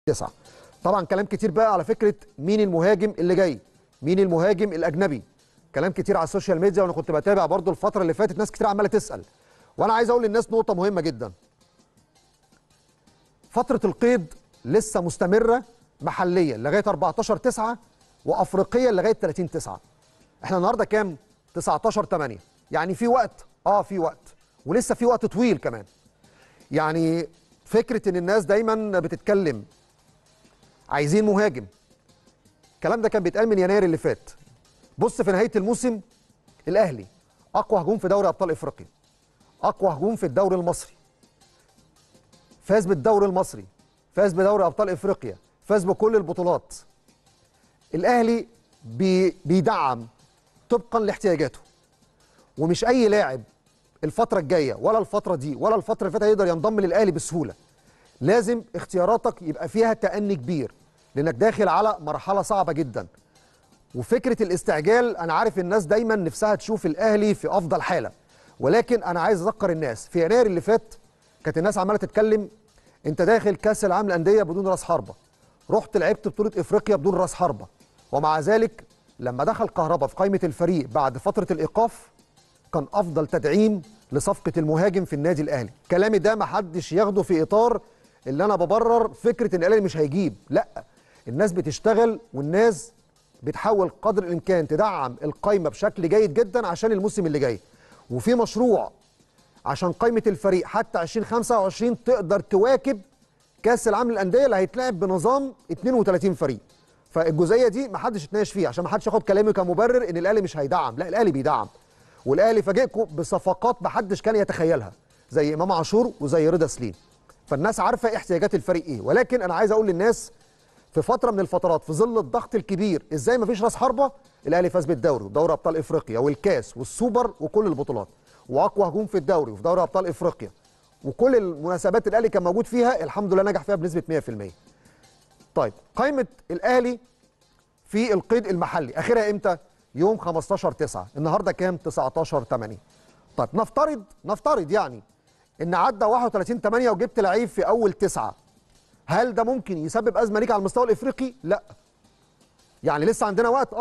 9. طبعا كلام كتير بقى على فكره مين المهاجم اللي جاي، مين المهاجم الاجنبي. كلام كتير على السوشيال ميديا، وانا كنت بتابع برضو الفتره اللي فاتت ناس كتير عماله تسال. وانا عايز اقول للناس نقطه مهمه جدا. فتره القيد لسه مستمره محليا لغايه 14/9 وافريقيا لغايه 30/9. احنا النهارده كام؟ 19/8. يعني في وقت، في وقت، ولسه في وقت طويل كمان. يعني فكره ان الناس دايما بتتكلم عايزين مهاجم، الكلام ده كان بيتقال من يناير اللي فات. بص في نهايه الموسم الاهلي اقوى هجوم في دوري ابطال افريقيا، اقوى هجوم في الدوري المصري، فاز بالدوري المصري، فاز بدوري ابطال افريقيا، فاز بكل البطولات. الاهلي بيدعم طبقا لاحتياجاته، ومش اي لاعب الفتره الجايه ولا الفتره دي ولا الفتره اللي فاتت هيقدر ينضم للاهلي بسهوله. لازم اختياراتك يبقى فيها تأني كبير، لانك داخل على مرحله صعبه جدا. وفكره الاستعجال، انا عارف الناس دايما نفسها تشوف الاهلي في افضل حاله، ولكن انا عايز اذكر الناس في يناير اللي فات كانت الناس عماله تتكلم انت داخل كاس العالم للانديه بدون راس حربه، رحت لعبت بطوله افريقيا بدون راس حربه، ومع ذلك لما دخل كهربا في قائمه الفريق بعد فتره الايقاف كان افضل تدعيم لصفقه المهاجم في النادي الاهلي. كلامي ده ما حدش ياخده في اطار اللي انا ببرر فكره ان الاهلي مش هيجيب، لا، الناس بتشتغل والناس بتحاول قدر الامكان تدعم القايمه بشكل جيد جدا عشان الموسم اللي جاي، وفي مشروع عشان قايمه الفريق حتى 2025 تقدر تواكب كاس العالم للانديه اللي هيتلعب بنظام 32 فريق. فالجزئيه دي ما حدش يتناقش فيها عشان ما حدش ياخد كلامي كمبرر ان الاهلي مش هيدعم، لا الاهلي بيدعم، والاهلي فاجئكم بصفقات ما حدش كان يتخيلها زي امام عاشور وزي رضا سليم. فالناس عارفه احتياجات الفريق ايه، ولكن انا عايز اقول للناس في فتره من الفترات في ظل الضغط الكبير ازاي ما فيش راس حربه. الاهلي فاز بالدوري ودوري ابطال افريقيا والكاس والسوبر وكل البطولات، واقوى هجوم في الدوري وفي دوري ابطال افريقيا، وكل المناسبات الاهلي كان موجود فيها الحمد لله نجح فيها بنسبه 100%. طيب قائمه الاهلي في القيد المحلي اخرها امتى؟ يوم 15/9. النهارده كام؟ 19/8. طيب نفترض يعني ان عدى 31/8 وجبت لعيب في اول 9، هل ده ممكن يسبب ازمه ليك على المستوى الافريقي؟ لا. يعني لسه عندنا وقت،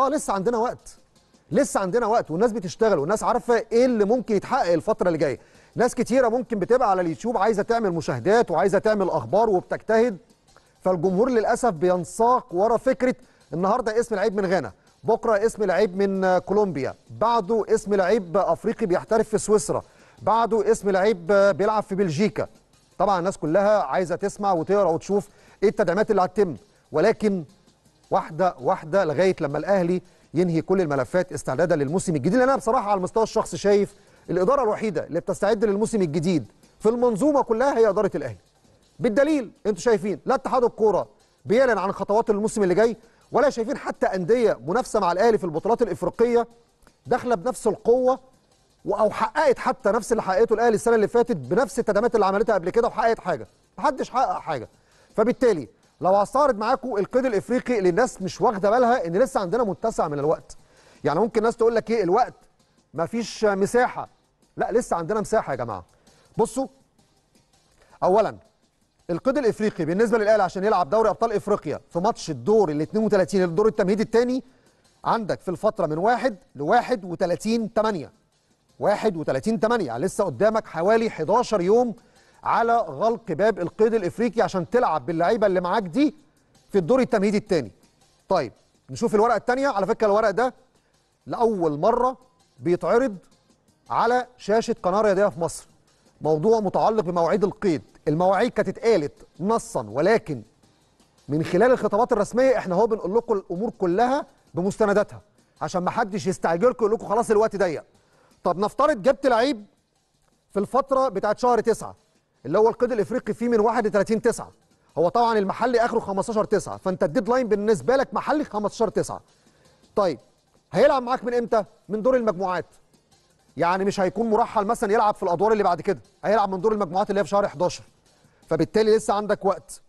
لسه عندنا وقت، والناس بتشتغل والناس عارفه ايه اللي ممكن يتحقق الفتره اللي جايه. ناس كتيره ممكن بتبقى على اليوتيوب عايزه تعمل مشاهدات وعايزه تعمل اخبار وبتجتهد، فالجمهور للاسف بينساق ورا فكره النهارده اسم لعيب من غانا، بكره اسم لعيب من كولومبيا، بعده اسم لعيب افريقي بيحترف في سويسرا، بعده اسم لعيب بيلعب في بلجيكا. طبعا الناس كلها عايزه تسمع وتقرا وتشوف ايه التدعيمات اللي هتتم، ولكن واحده واحده لغايه لما الاهلي ينهي كل الملفات استعدادا للموسم الجديد. لان انا بصراحه على المستوى الشخصي شايف الاداره الوحيده اللي بتستعد للموسم الجديد في المنظومه كلها هي اداره الاهلي. بالدليل انتوا شايفين لا اتحاد الكوره بيعلن عن خطوات الموسم اللي جاي، ولا شايفين حتى انديه منافسه مع الاهلي في البطولات الافريقيه داخله بنفس القوه او حققت حتى نفس اللي حققته الاهلي السنه اللي فاتت بنفس التدعيمات اللي عملتها قبل كده وحققت حاجه. محدش حقق حاجه. فبالتالي لو هستعرض معاكم القيد الافريقي اللي الناس مش واخده بالها ان لسه عندنا متسع من الوقت. يعني ممكن الناس تقول لك ايه الوقت مفيش مساحه، لا لسه عندنا مساحه يا جماعه. بصوا، اولا القيد الافريقي بالنسبه للاهلي عشان يلعب دوري ابطال افريقيا في ماتش الدور ال 32 الدور التمهيدي الثاني عندك في الفتره من 1 ل 31/8. 31/8 يعني لسه قدامك حوالي 11 يوم على غلق باب القيد الافريقي عشان تلعب باللعيبه اللي معاك دي في الدور التمهيدي الثاني. طيب نشوف الورقه الثانيه. على فكره الورق ده لاول مره بيتعرض على شاشه قناه رياضيه في مصر. موضوع متعلق بمواعيد القيد، المواعيد كانت اتقالت نصا، ولكن من خلال الخطابات الرسميه احنا اهو بنقول لكم الامور كلها بمستنداتها عشان ما حدش يستعجلكم يقول لكم خلاص الوقت ضيق. طب نفترض جبت لعيب في الفتره بتاعت شهر 9 اللي هو القيد الافريقي فيه من 31/9، هو طبعا المحلي اخره 15/9، فانت الديدلاين بالنسبه لك محلي 15/9. طيب هيلعب معاك من امتى؟ من دور المجموعات. يعني مش هيكون مرحل مثلا يلعب في الادوار اللي بعد كده، هيلعب من دور المجموعات اللي هي في شهر 11. فبالتالي لسه عندك وقت.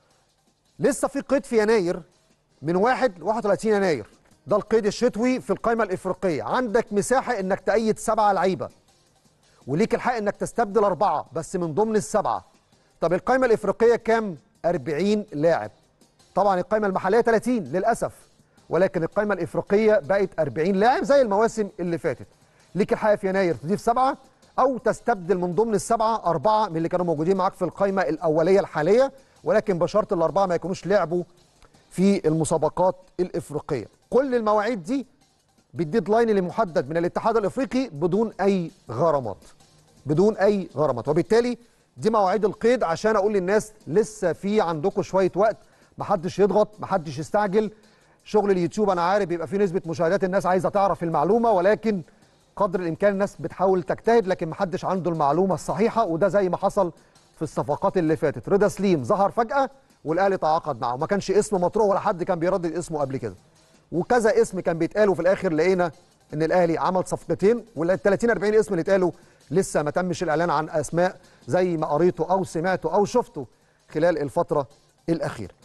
لسه في قيد في يناير من 1 ل 31 يناير، ده القيد الشتوي في القائمه الافريقيه. عندك مساحه انك تأيد 7 لعيبه، وليك الحق انك تستبدل 4 بس من ضمن ال7. طب القائمه الافريقيه كام؟ 40 لاعب. طبعا القائمه المحليه 30 للاسف، ولكن القائمه الافريقيه بقت 40 لاعب زي المواسم اللي فاتت. ليك الحقيقه في يناير تضيف 7 او تستبدل من ضمن السبعه 4 من اللي كانوا موجودين معاك في القائمه الاوليه الحاليه، ولكن بشرط الاربعه ما يكونوش لعبوا في المسابقات الافريقيه. كل المواعيد دي بالديدلاين اللي محدد من الاتحاد الافريقي بدون اي غرامات، بدون اي غرامات. وبالتالي دي مواعيد القيد عشان اقول للناس لسه في عندكم شويه وقت، محدش يضغط، محدش يستعجل. شغل اليوتيوب انا عارف بيبقى فيه نسبه مشاهدات، الناس عايزه تعرف المعلومه، ولكن قدر الامكان الناس بتحاول تجتهد، لكن محدش عنده المعلومه الصحيحه. وده زي ما حصل في الصفقات اللي فاتت. رضا سليم ظهر فجاه والاهلي تعاقد معه، ما كانش اسمه مطروح ولا حد كان بيردد اسمه قبل كده، وكذا اسم كان بيتقال، وفي الاخر لقينا ان الاهلي عمل صفقتين، وال 30 40 اسم اللي اتقالوا لسه ما تمش الاعلان عن اسماء زي ما قريته او سمعته او شفته خلال الفتره الاخيره.